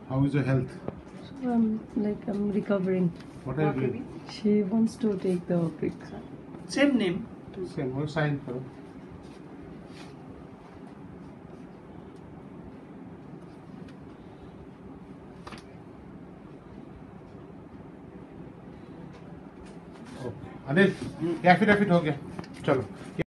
How is your health? So I'm recovering. What are you doing? She wants to take the pic. Same name. Same. What sign for? Anil, cafe हो गया, चलो।